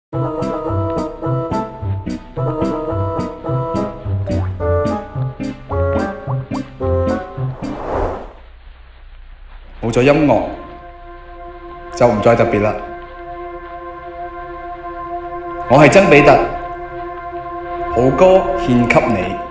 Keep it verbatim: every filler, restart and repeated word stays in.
冇咗音樂就唔再特別啦。我係曾比特，好歌獻給你。